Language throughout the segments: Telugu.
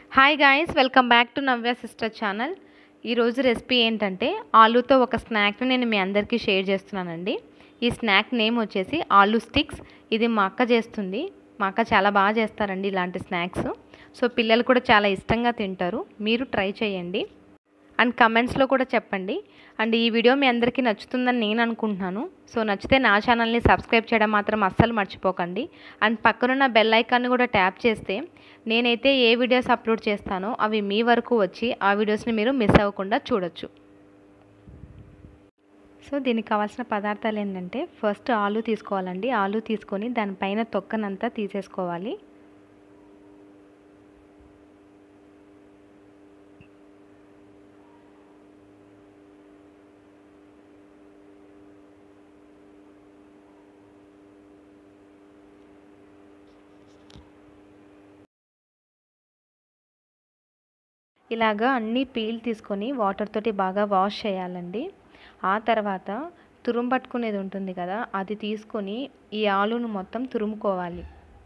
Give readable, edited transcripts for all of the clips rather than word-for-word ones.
Hi guys, welcome back to Navya sister channel. ఈరోజు రెసిపీ ఏంటంటే ఆలూతో ఒక స్నాక్ని నేను మీ అందరికీ షేర్ చేస్తున్నానండి. ఈ స్నాక్ నేమ్ వచ్చేసి ఆలూ స్టిక్స్. ఇది మా అక్క చేస్తుంది. మా అక్క చాలా బాగా చేస్తారండి ఇలాంటి స్నాక్స్. సో పిల్లలు కూడా చాలా ఇష్టంగా తింటారు. మీరు ట్రై చేయండి అండ్ కమెంట్స్లో కూడా చెప్పండి. అండ్ ఈ వీడియో మీ అందరికీ నచ్చుతుందని నేను అనుకుంటున్నాను. సో నచ్చితే నా ఛానల్ని సబ్స్క్రైబ్ చేయడం మాత్రం అస్సలు మర్చిపోకండి. అండ్ పక్కనున్న బెల్ ఐకాన్ని కూడా ట్యాప్ చేస్తే నేనైతే ఏ వీడియోస్ అప్లోడ్ చేస్తానో అవి మీ వరకు వచ్చి ఆ వీడియోస్ని మీరు మిస్ అవ్వకుండా చూడొచ్చు. సో దీనికి కావాల్సిన పదార్థాలు ఏంటంటే, ఫస్ట్ ఆలు తీసుకోవాలండి. ఆలు తీసుకొని దానిపైన తొక్కనంతా తీసేసుకోవాలి. ఇలాగా అన్నీ పీల్ తీసుకొని వాటర్ తోటి బాగా వాష్ చేయాలండి. ఆ తర్వాత తురుము పట్టుకునేది ఉంటుంది కదా, అది తీసుకొని ఈ ఆలును మొత్తం తురుముకోవాలి.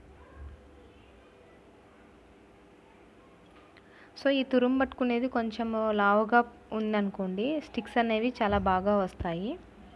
సో ఈ తురుము పట్టుకునేది కొంచెం లావుగా ఉందనుకోండి, స్టిక్స్ అనేవి చాలా బాగా వస్తాయి.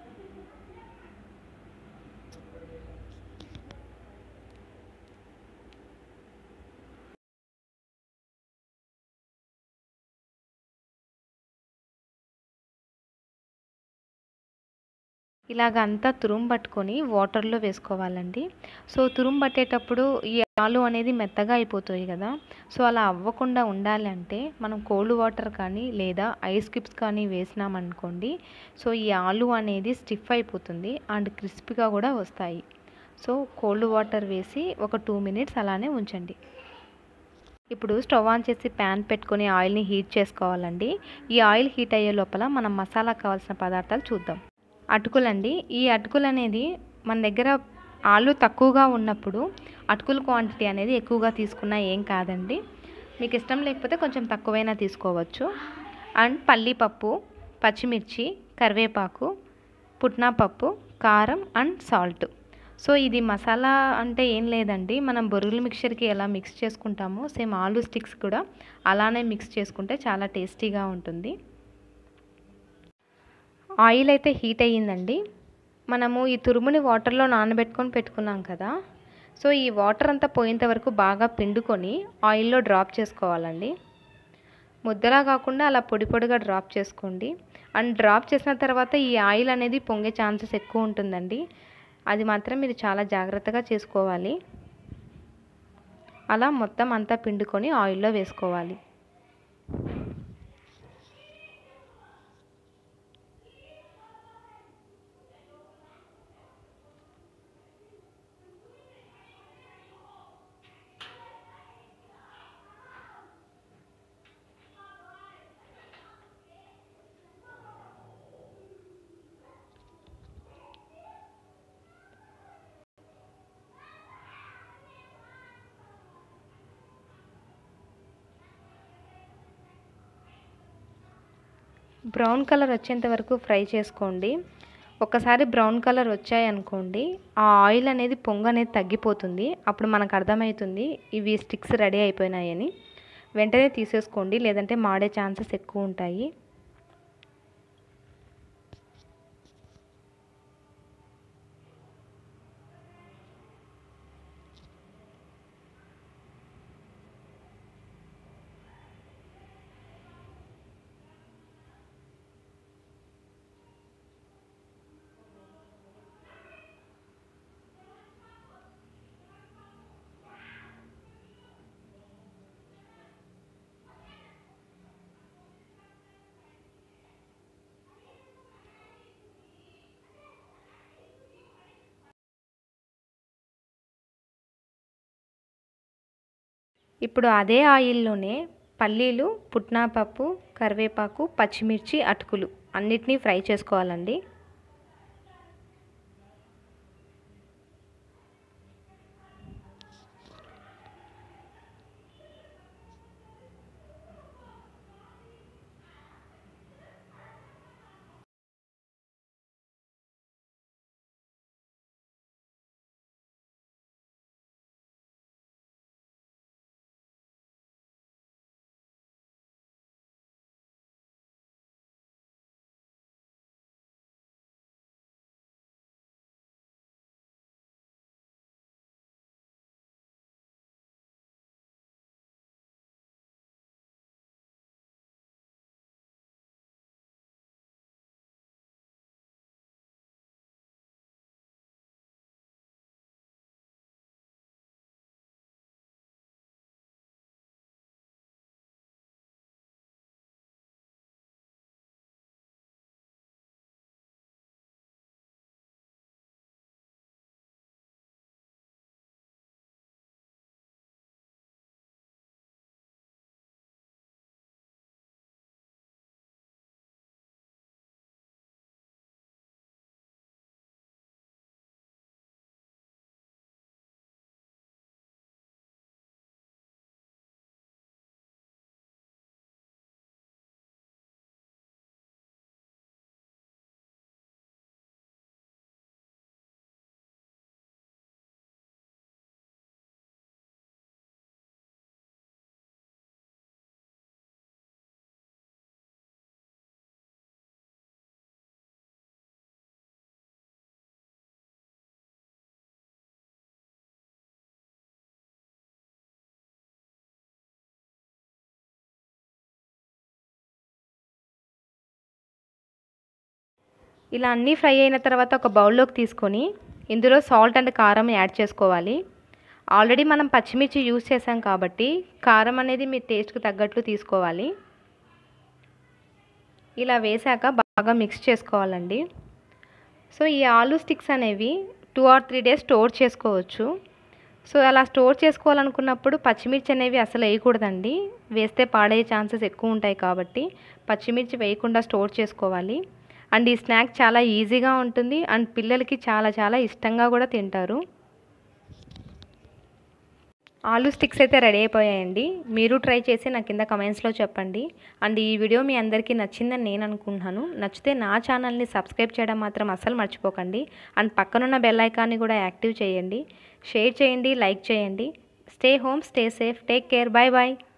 ఇలాగ అంతా తురుము పట్టుకొని వాటర్లో వేసుకోవాలండి. సో తురుము పట్టేటప్పుడు ఈ ఆలు అనేది మెత్తగా అయిపోతాయి కదా, సో అలా అవ్వకుండా ఉండాలి అంటే మనం కోల్డ్ వాటర్ కానీ లేదా ఐస్ క్యూబ్స్ కానీ వేసినామనుకోండి, సో ఈ ఆలు అనేది స్టిఫ్ అయిపోతుంది అండ్ క్రిస్పీగా కూడా వస్తాయి. సో కోల్డ్ వాటర్ వేసి ఒక 2 మినిట్స్ అలానే ఉంచండి. ఇప్పుడు స్టవ్ ఆన్ చేసి ప్యాన్ పెట్టుకొని ఆయిల్ని హీట్ చేసుకోవాలండి. ఈ ఆయిల్ హీట్ అయ్యే లోపల మనం మసాలా కావాల్సిన పదార్థాలు చూద్దాం. అటుకులండి. ఈ అటుకులు అనేది మన దగ్గర ఆలు తక్కువగా ఉన్నప్పుడు అటుకుల క్వాంటిటీ అనేది ఎక్కువగా తీసుకున్నా ఏం కాదండి. మీకు ఇష్టం లేకపోతే కొంచెం తక్కువైనా తీసుకోవచ్చు. అండ్ పల్లీపప్పు, పచ్చిమిర్చి, కరివేపాకు, పుట్నా పప్పు, కారం అండ్ సాల్ట్. సో ఇది మసాలా అంటే ఏం లేదండి, మనం బొరుగుల మిక్చర్కి ఎలా మిక్స్ చేసుకుంటామో సేమ్ ఆలు స్టిక్స్ కూడా అలానే మిక్స్ చేసుకుంటే చాలా టేస్టీగా ఉంటుంది. ఆయిల్ అయితే హీట్ అయ్యిందండి. మనము ఈ తురుముని వాటర్లో నానబెట్టుకొని పెట్టుకున్నాం కదా, సో ఈ వాటర్ అంతా పోయేంత వరకు బాగా పిండుకొని ఆయిల్లో డ్రాప్ చేసుకోవాలండి. ముద్దలా కాకుండా అలా పొడి పొడిగా డ్రాప్ చేసుకోండి. అండ్ డ్రాప్ చేసిన తర్వాత ఈ ఆయిల్ అనేది పొంగే ఛాన్సెస్ ఎక్కువ ఉంటుందండి. అది మాత్రం మీరు చాలా జాగ్రత్తగా చేసుకోవాలి. అలా మొత్తం అంతా పిండుకొని ఆయిల్లో వేసుకోవాలి. బ్రౌన్ కలర్ వచ్చేంత వరకు ఫ్రై చేసుకోండి. ఒకసారి బ్రౌన్ కలర్ వచ్చాయనుకోండి, ఆ ఆయిల్ అనేది పొంగు అనేది తగ్గిపోతుంది. అప్పుడు మనకు అర్థమవుతుంది ఇవి స్టిక్స్ రెడీ అయిపోయినాయని. వెంటనే తీసేసుకోండి, లేదంటే మాడే ఛాన్సెస్ ఎక్కువ ఉంటాయి. ఇప్పుడు అదే ఆయిల్లోనే పల్లీలు, పుట్నా పప్పు, కరివేపాకు, పచ్చిమిర్చి, అటుకులు అన్నిటినీ ఫ్రై చేసుకోవాలండి. ఇలా అన్నీ ఫ్రై అయిన తర్వాత ఒక బౌల్లోకి తీసుకొని ఇందులో సాల్ట్ అండ్ కారం యాడ్ చేసుకోవాలి. ఆల్రెడీ మనం పచ్చిమిర్చి యూస్ చేసాం కాబట్టి కారం అనేది మీ టేస్ట్కి తగ్గట్లు తీసుకోవాలి. ఇలా వేసాక బాగా మిక్స్ చేసుకోవాలండి. సో ఈ ఆలూ స్టిక్స్ అనేవి 2 or 3 days స్టోర్ చేసుకోవచ్చు. సో అలా స్టోర్ చేసుకోవాలనుకున్నప్పుడు పచ్చిమిర్చి అనేవి అసలు వేయకూడదండి. వేస్తే పాడయ్యే ఛాన్సెస్ ఎక్కువ ఉంటాయి కాబట్టి పచ్చిమిర్చి వేయకుండా స్టోర్ చేసుకోవాలి. అండ్ ఈ స్నాక్ చాలా ఈజీగా ఉంటుంది అండ్ పిల్లలకి చాలా చాలా ఇష్టంగా కూడా తింటారు. ఆలూ స్టిక్స్ అయితే రెడీ అయిపోయాయండి. మీరు ట్రై చేసి నా కింద కమెంట్స్లో చెప్పండి. అండ్ ఈ వీడియో మీ అందరికీ నచ్చిందని నేను అనుకుంటున్నాను. నచ్చితే నా ఛానల్ని సబ్స్క్రైబ్ చేయడం మాత్రం అస్సలు మర్చిపోకండి. అండ్ పక్కనున్న బెల్ ఐకాన్ని కూడా యాక్టివ్ చేయండి. షేర్ చేయండి, లైక్ చేయండి. Stay home, stay safe, take care, bye bye.